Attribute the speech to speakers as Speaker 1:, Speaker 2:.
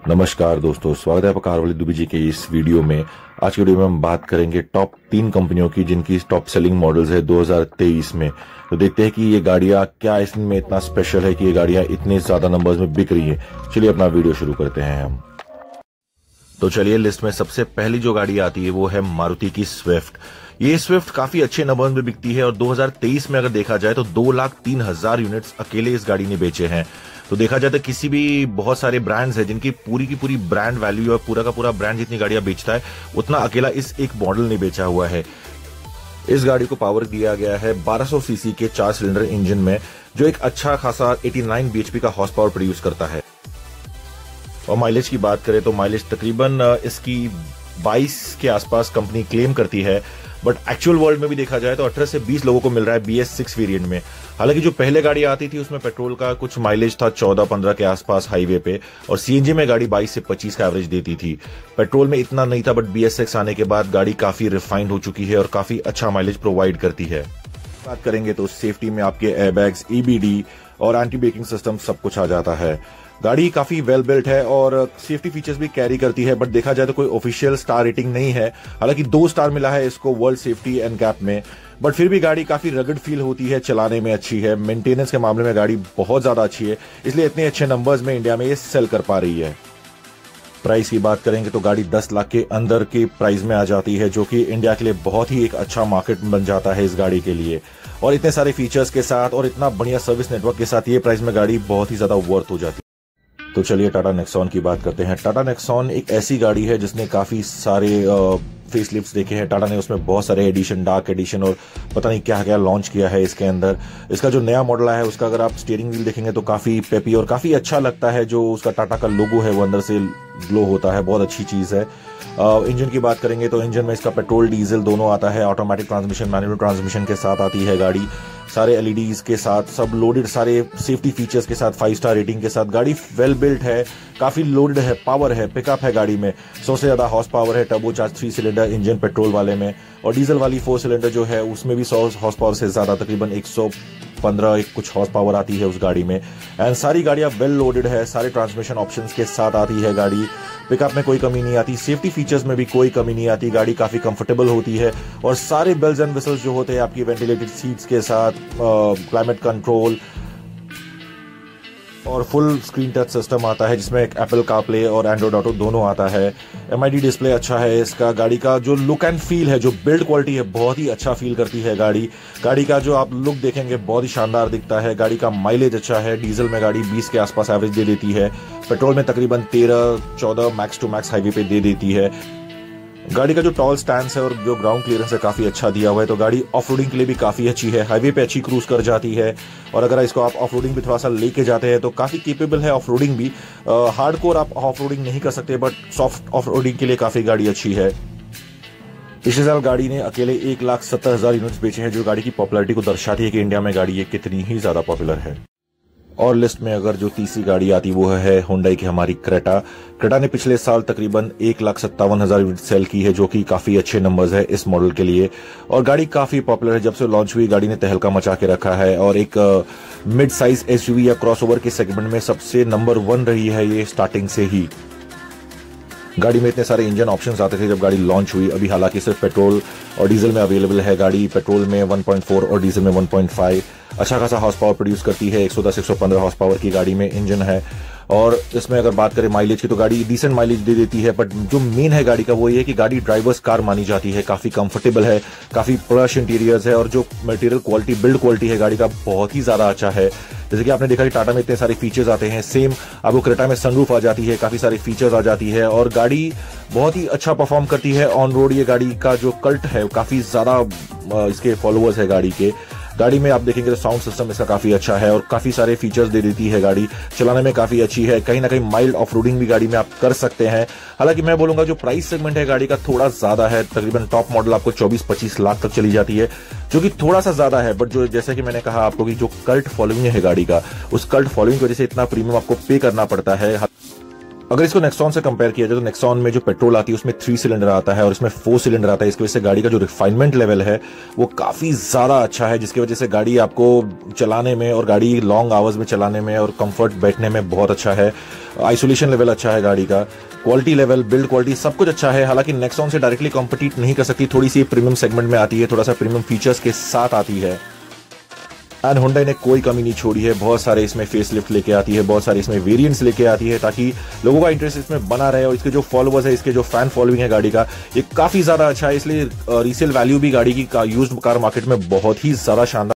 Speaker 1: नमस्कार दोस्तों, स्वागत है आपका कारवाली दुबे जी के इस वीडियो में। आज की वीडियो में हम बात करेंगे टॉप 3 कंपनियों की जिनकी टॉप सेलिंग मॉडल्स है 2023 में। तो देखते हैं कि ये गाड़ियां क्या इसमें इतना स्पेशल है कि ये गाड़ियां इतने ज्यादा नंबर्स में बिक रही है। चलिए अपना वीडियो शुरू करते हैं हम। तो चलिए, लिस्ट में सबसे पहली जो गाड़ी आती है वो है मारुति की स्विफ्ट। ये स्विफ्ट काफी अच्छे नंबर्स में बिकती है और 2023 में अगर देखा जाए तो 2,03,000 यूनिट्स अकेले इस गाड़ी ने बेचे हैं। तो देखा जाए तो किसी भी बहुत सारे ब्रांड्स हैं जिनकी पूरी की पूरी ब्रांड वैल्यू और पूरा का पूरा ब्रांड जितनी गाड़ियां बेचता है उतना अकेला इस एक मॉडल ने बेचा हुआ है। इस गाड़ी को पावर दिया गया है 1200 सीसी के 4 सिलेंडर इंजन में, जो एक अच्छा खासा 89 बीएचपी का हॉर्स पावर प्रोड्यूस करता है। और माइलेज की बात करें तो माइलेज तकरीबन इसकी 22 के आसपास कंपनी क्लेम करती है, बट एक्चुअल वर्ल्ड में भी देखा जाए तो 18 से 20 लोगों को मिल रहा है BS6 वेरिएंट में। हालांकि जो पहले गाड़ी आती थी उसमें पेट्रोल का कुछ माइलेज था 14-15 के आसपास हाईवे पे, और सीएनजी में गाड़ी 22 से 25 का एवरेज देती थी। पेट्रोल में इतना नहीं था, बट BS6 आने के बाद गाड़ी काफी रिफाइंड हो चुकी है और काफी अच्छा माइलेज प्रोवाइड करती है। बात करेंगे तो सेफ्टी में आपके एयरबैग्स, EBD और एंटी ब्रेकिंग सिस्टम सब कुछ आ जाता है। गाड़ी काफी वेल बिल्ट है और सेफ्टी फीचर्स भी कैरी करती है, बट देखा जाए तो कोई ऑफिशियल स्टार रेटिंग नहीं है। हालांकि 2 स्टार मिला है इसको वर्ल्ड सेफ्टी एंड गैप में, बट फिर भी गाड़ी काफी रगड फील होती है, चलाने में अच्छी है। मेंटेनेंस के मामले में गाड़ी बहुत ज्यादा अच्छी है, इसलिए इतने अच्छे नंबर्स में इंडिया में ये सेल कर पा रही है। प्राइस की बात करेंगे तो गाड़ी 10 लाख के अंदर के प्राइस में आ जाती है, जो कि इंडिया के लिए बहुत ही एक अच्छा मार्केट बन जाता है इस गाड़ी के लिए। और इतने सारे फीचर्स के साथ और इतना बढ़िया सर्विस नेटवर्क के साथ ये प्राइस में गाड़ी बहुत ही ज्यादा वर्थ हो जाती है। तो चलिए टाटा नेक्सॉन की बात करते हैं। टाटा नेक्सॉन एक ऐसी गाड़ी है जिसने काफी सारे फेसलिफ्ट्स देखे हैं। टाटा ने उसमें बहुत सारे एडिशन, डार्क एडिशन और पता नहीं क्या क्या लॉन्च किया है इसके अंदर। इसका जो नया मॉडल है उसका अगर आप स्टीयरिंग व्हील देखेंगे तो काफी पेपी और काफी अच्छा लगता है। जो उसका टाटा का लोगो है वो अंदर से ग्लो होता है, बहुत अच्छी चीज है। इंजन की बात करेंगे तो इंजन में इसका पेट्रोल डीजल दोनों आता है। ऑटोमेटिक ट्रांसमिशन, मैनुअल ट्रांसमिशन के साथ आती है गाड़ी, सारे LEDs के साथ, सब लोडेड, सारे सेफ्टी फीचर्स के साथ, 5 स्टार रेटिंग के साथ। गाड़ी वेल बिल्ट है, काफी लोडेड है, पावर है, पिकअप है गाड़ी में। 100 से ज्यादा हॉर्स पावर है turbo charge 3 cylinder engine petrol वाले में, और डीजल वाली 4 सिलेंडर जो है उसमें भी 100 हॉर्स पावर से ज्यादा, तकरीबन 115 कुछ हॉर्स पावर आती है उस गाड़ी में। एंड सारी गाड़ियां वेल लोडेड है, सारे ट्रांसमिशन ऑप्शंस के साथ आती है गाड़ी। पिकअप में कोई कमी नहीं आती, सेफ्टी फीचर्स में भी कोई कमी नहीं आती। गाड़ी काफी कंफर्टेबल होती है और सारे बेल्स एंड विसल्स जो होते हैं आपकी वेंटिलेटेड सीट्स के साथ, क्लाइमेट कंट्रोल और फुल स्क्रीन टच सिस्टम आता है जिसमें एप्पल कारप्ले और एंड्रॉइड ऑटो दोनों आता है। MID डिस्प्ले अच्छा है इसका। गाड़ी का जो लुक एंड फील है, जो बिल्ड क्वालिटी है, बहुत ही अच्छा फील करती है गाड़ी। गाड़ी का जो आप लुक देखेंगे बहुत ही शानदार दिखता है। गाड़ी का माइलेज अच्छा है। डीजल में गाड़ी 20 के आसपास एवरेज दे देती है, पेट्रोल में तकरीबन 13-14 मैक्स टू मैक्स हाईवे पे दे देती है। गाड़ी का जो टॉल स्टैंड्स है और जो ग्राउंड क्लियरेंस है काफी अच्छा दिया हुआ है, तो गाड़ी ऑफ रोडिंग के लिए भी काफी अच्छी है। हाईवे पे अच्छी क्रूज कर जाती है, और अगर इसको आप ऑफ रोडिंग भी थोड़ा सा लेके जाते हैं तो काफी केपेबल है ऑफ रोडिंग भी। हार्डकोर आप ऑफ रोडिंग नहीं कर सकते, बट सॉफ्ट ऑफ रोडिंग के लिए काफी गाड़ी अच्छी है। पिछले साल गाड़ी ने अकेले 1,70,000 यूनिट्स बेचे हैं, जो गाड़ी की पॉपुलैरिटी को दर्शाती है कि इंडिया में गाड़ी ये कितनी ही ज्यादा पॉपुलर है। और लिस्ट में अगर जो तीसरी गाड़ी आती वो है हुंडई की हमारी क्रेटा। क्रेटा ने पिछले साल तकरीबन 1,57,000 यूनिट सेल की है, जो कि काफी अच्छे नंबर्स है इस मॉडल के लिए। और गाड़ी काफी पॉपुलर है, जब से लॉन्च हुई गाड़ी ने तहलका मचा के रखा है, और एक मिड साइज SUV या क्रॉसओवर के सेगमेंट में सबसे नंबर 1 रही है ये स्टार्टिंग से ही। गाड़ी में इतने सारे इंजन ऑप्शंस आते थे जब गाड़ी लॉन्च हुई। अभी हालांकि सिर्फ पेट्रोल और डीजल में अवेलेबल है गाड़ी। पेट्रोल में 1.4 और डीजल में 1.5। अच्छा खासा हॉर्स पावर प्रोड्यूस करती है, 110-115 हॉर्स पावर की गाड़ी में इंजन है। और इसमें अगर बात करें माइलेज की तो गाड़ी डिसेंट माइलेज दे देती है, बट जो मेन है गाड़ी का वो ये है कि गाड़ी ड्राइवर्स कार मानी जाती है। काफी कंफर्टेबल है, काफी प्लश इंटीरियर्स है, और जो मटेरियल क्वालिटी, बिल्ड क्वालिटी है गाड़ी का बहुत ही ज्यादा अच्छा है। जैसे कि आपने देखा कि टाटा में इतने सारे फीचर्स आते हैं, सेम आपको क्रेटा में सनरूफ आ जाती है, काफी सारी फीचर्स आ जाती है, और गाड़ी बहुत ही अच्छा परफॉर्म करती है ऑन रोड। ये गाड़ी का जो कल्ट है काफी ज्यादा इसके फॉलोअर्स है गाड़ी के। गाड़ी में आप देखेंगे तो साउंड सिस्टम इसका काफी अच्छा है और काफी सारे फीचर्स दे देती है गाड़ी। चलाने में काफी अच्छी है, कहीं ना कहीं माइल्ड ऑफ रोडिंग भी गाड़ी में आप कर सकते हैं। हालांकि मैं बोलूंगा जो प्राइस सेगमेंट है गाड़ी का थोड़ा ज्यादा है, तकरीबन टॉप मॉडल आपको 24-25 लाख तक चली जाती है, जो कि थोड़ा सा ज्यादा है। बट जो जैसे कि मैंने कहा आपको कि जो कल्ट फॉलोइंग है गाड़ी का, उस कल्ट फॉलोइंग की वजह से इतना प्रीमियम आपको पे करना पड़ता है। हालांकि मैं बोलूंगा जो प्राइस सेगमेंट है गाड़ी का थोड़ा ज्यादा है, तकरीबन टॉप मॉडल आपको 24-25 लाख तक चली जाती है, जो कि थोड़ा सा ज्यादा है। बट जो जैसे कि मैंने कहा आपको कि जो कल्ट फॉलोइंग की वजह से इतना प्रीमियम आपको पे करना पड़ता है। अगर इसको नेक्सॉन से कंपेयर किया जाए तो नेक्सॉन में जो पेट्रोल आती है उसमें 3 सिलेंडर आता है और इसमें 4 सिलेंडर आता है। इसकी वजह से गाड़ी का जो रिफाइनमेंट लेवल है वो काफी ज्यादा अच्छा है, जिसकी वजह से गाड़ी आपको चलाने में और गाड़ी लॉन्ग आवर्स में चलाने में और कंफर्ट बैठने में बहुत अच्छा है। आइसोलेशन लेवल अच्छा है गाड़ी का, क्वालिटी लेवल, बिल्ड क्वालिटी सब कुछ अच्छा है। हालांकि नेक्सॉन से डायरेक्टली कॉम्पिटिट नहीं कर सकती, थोड़ी सी प्रीमियम सेगमेंट में आती है, थोड़ा सा प्रीमियम फीचर्स के साथ आती है। एंड हुंडई ने कोई कमी नहीं छोड़ी है, बहुत सारे इसमें फेसलिफ्ट लेके आती है, बहुत सारे इसमें वेरिएंट्स लेके आती है ताकि लोगों का इंटरेस्ट इसमें बना रहे। और इसके जो फॉलोअर्स है, इसके जो फैन फॉलोइंग है गाड़ी का, ये काफी ज्यादा अच्छा है। इसलिए रीसेल वैल्यू भी गाड़ी की यूज्ड कार मार्केट में बहुत ही ज्यादा शानदार